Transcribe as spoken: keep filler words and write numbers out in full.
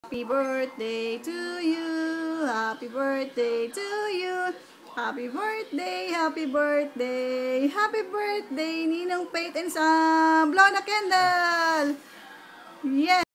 Happy birthday to you. Happy birthday to you. Happy birthday, happy birthday. Happy birthday, Ninong Faith and Sam. Blow the candle. Yes.